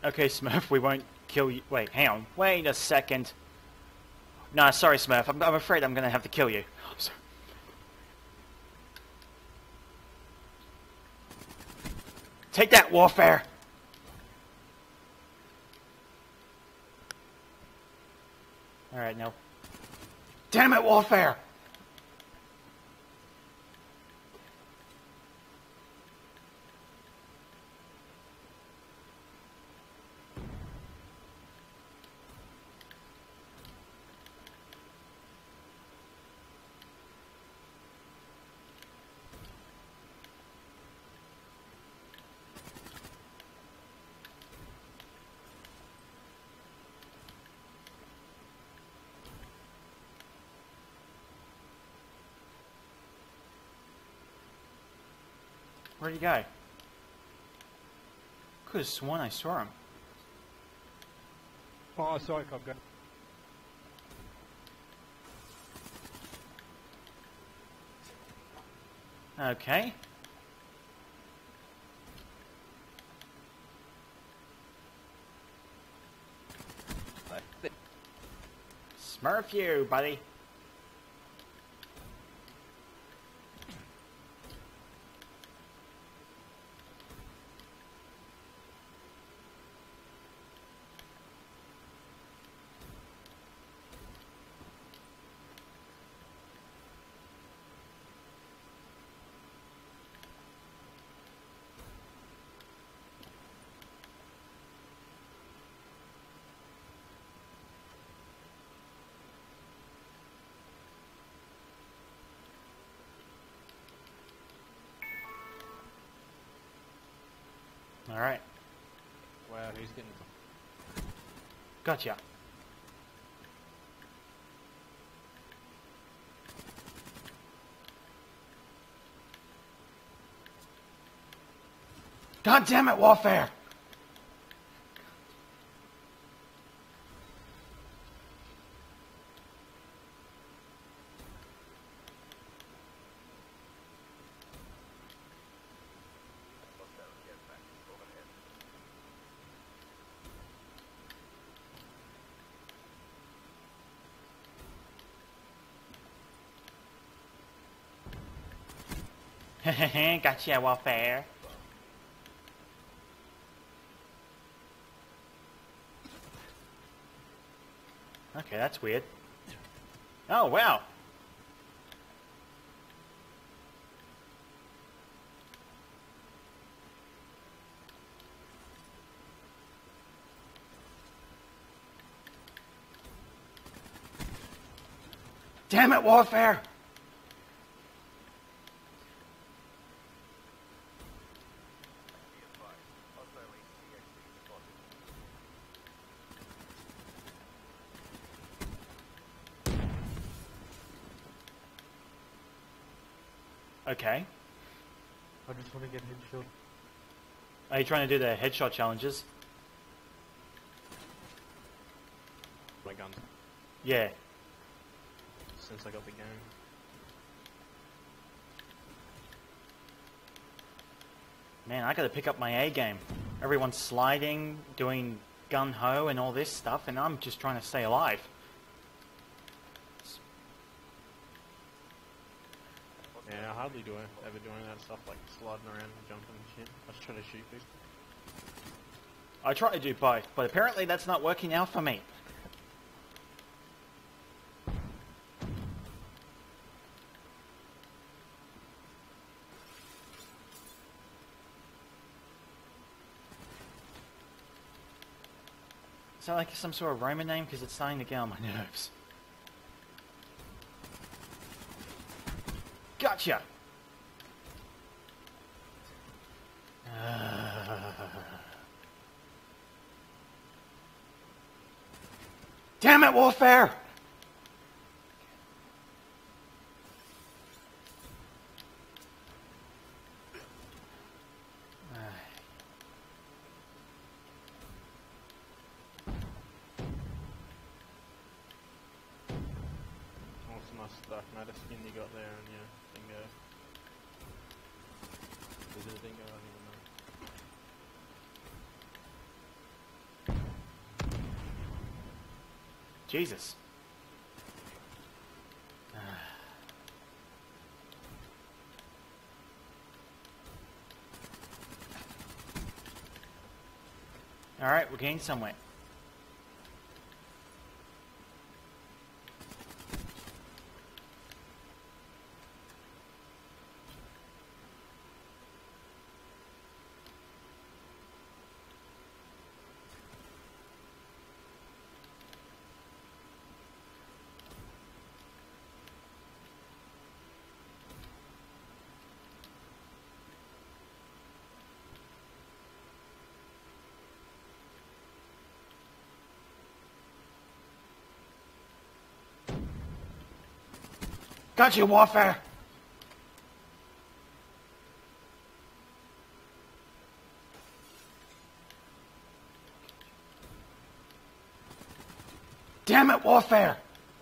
Okay, Smurf, we won't kill you. Wait, hang on. Wait a second. No, sorry, Smurf. I'm afraid I'm going to have to kill you. Take that, Warfare! Alright, now. Damn it, Warfare! Where'd he go? Could have sworn I saw him. Oh, sorry, Cobra. Okay. Smurf you, buddy. Alright. Wow, he's getting... Gotcha. God damn it, Warfare! Gotcha, Warfare. Okay, that's weird. Oh, wow. Damn it, Warfare! Okay. I just want to get headshot. Are you trying to do the headshot challenges? My guns. Yeah. Since I got the game. Man, I gotta pick up my A game. Everyone's sliding, doing gun-ho and all this stuff, and I'm just trying to stay alive. Yeah, I hardly ever doing that stuff like sliding around and jumping and shit. I just try to shoot people. I try to do both, but apparently that's not working out for me. Is that like some sort of Roman name? Because it's starting to get on my nerves. Gotcha! Damn it, Warfare! What's my stuff? Matter skin you got there and your dingo. Is it a dingo? I don't even know. Jesus. Alright, we're getting somewhere. Gotcha, warfare! Damn it, warfare!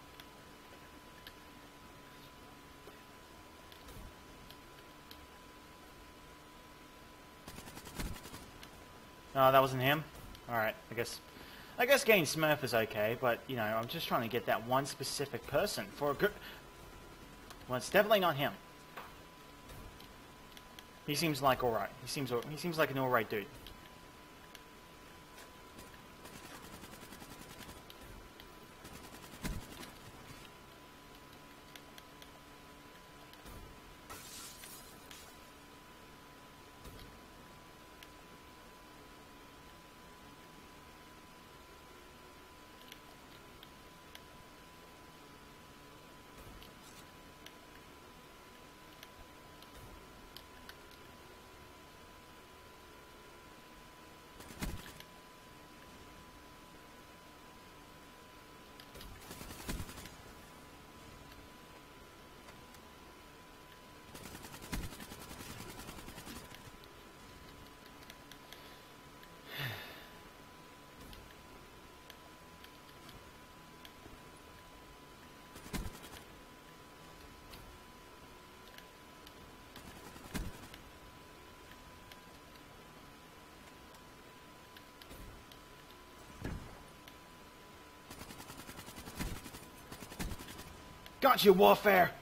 Oh, that wasn't him? Alright, I guess getting Smurf is okay, but, you know, I'm just trying to get that one specific person for a good... Well, it's definitely not him. He seems like alright. He seems like an alright dude. Gotcha, warfare!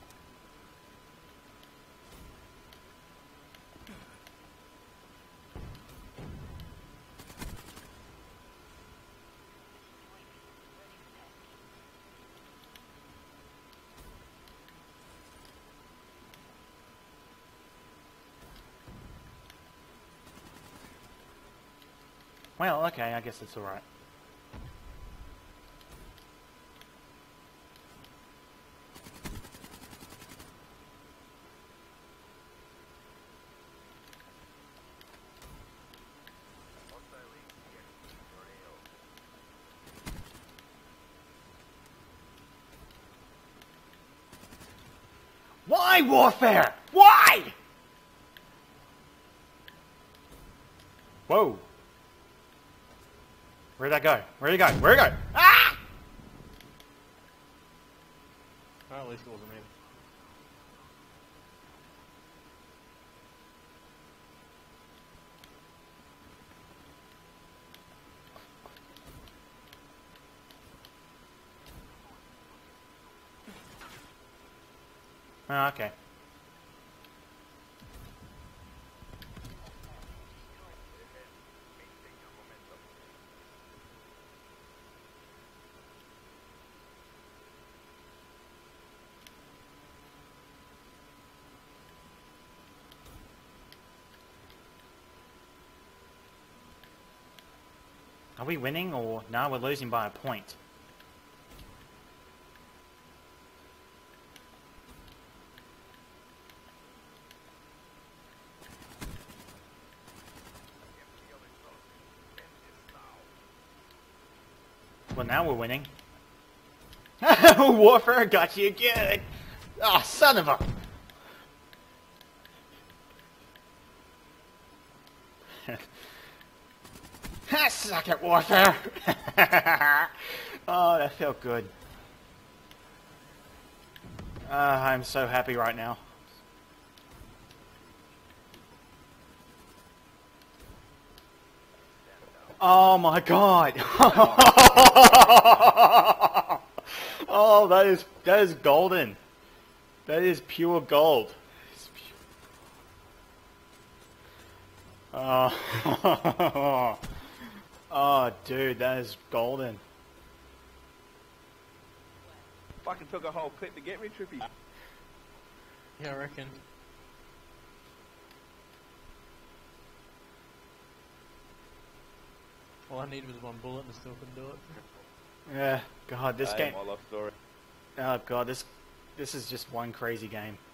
Well, okay, I guess that's alright. Why warfare? Why? Whoa. Where'd that go? Where'd it go? Where'd it go? Ah! Well, at least it wasn't me. Oh, okay. Are we winning or no, we're losing by a point? Well, now we're winning. Warfare got you good. Oh, son of a... Suck at warfare. Oh, that felt good. I'm so happy right now. Oh my god. Oh, that is golden. That is pure gold. Oh, oh, dude, that is golden. Fucking took a whole clip to get me, Trippy. Yeah, I reckon. All I needed was one bullet and I still couldn't do it. Yeah, God, this game. My love story. Oh God, this is just one crazy game.